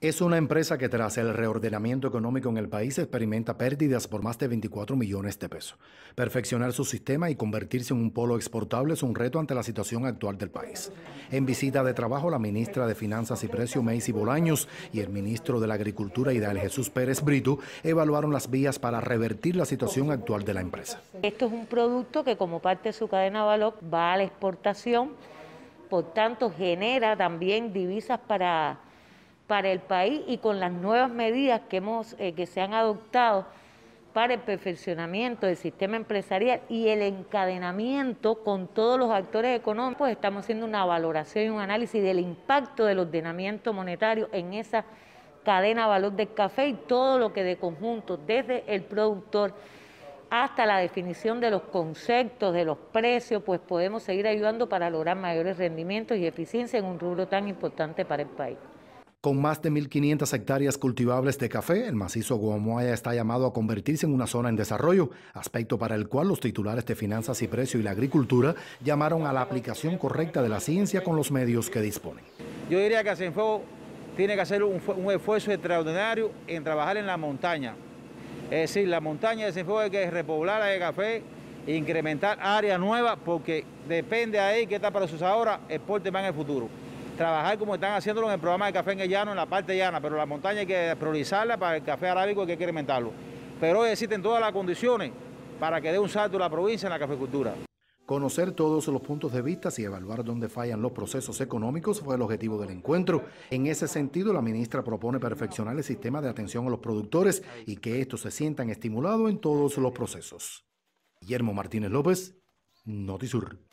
Es una empresa que tras el reordenamiento económico en el país experimenta pérdidas por más de 24 millones de pesos. Perfeccionar su sistema y convertirse en un polo exportable es un reto ante la situación actual del país. En visita de trabajo, la ministra de Finanzas y Precio, Macy Bolaños, y el ministro de la Agricultura, Idael Jesús Pérez Brito, evaluaron las vías para revertir la situación actual de la empresa. Esto es un producto que como parte de su cadena de valor va a la exportación, por tanto genera también divisas para el país, y con las nuevas medidas que se han adoptado para el perfeccionamiento del sistema empresarial y el encadenamiento con todos los actores económicos, estamos haciendo una valoración y un análisis del impacto del ordenamiento monetario en esa cadena de valor del café y todo lo que de conjunto, desde el productor hasta la definición de los conceptos, de los precios, pues podemos seguir ayudando para lograr mayores rendimientos y eficiencia en un rubro tan importante para el país. Con más de 1.500 hectáreas cultivables de café, el macizo Guamoaya está llamado a convertirse en una zona en desarrollo, aspecto para el cual los titulares de Finanzas y Precio y la Agricultura llamaron a la aplicación correcta de la ciencia con los medios que disponen. Yo diría que Asenfo tiene que hacer un esfuerzo extraordinario en trabajar en la montaña. Es decir, la montaña de Asenfo hay que repoblarla de café e incrementar áreas nuevas, porque depende ahí qué etapa se usa ahora, exporte más en el futuro. Trabajar como están haciéndolo en el programa de café en el llano, en la parte llana, pero la montaña hay que priorizarla. Para el café arábico hay que incrementarlo. Pero hoy existen todas las condiciones para que dé un salto la provincia en la cafecultura. Conocer todos los puntos de vista y evaluar dónde fallan los procesos económicos fue el objetivo del encuentro. En ese sentido, la ministra propone perfeccionar el sistema de atención a los productores y que estos se sientan estimulados en todos los procesos. Guillermo Martínez López, Notisur.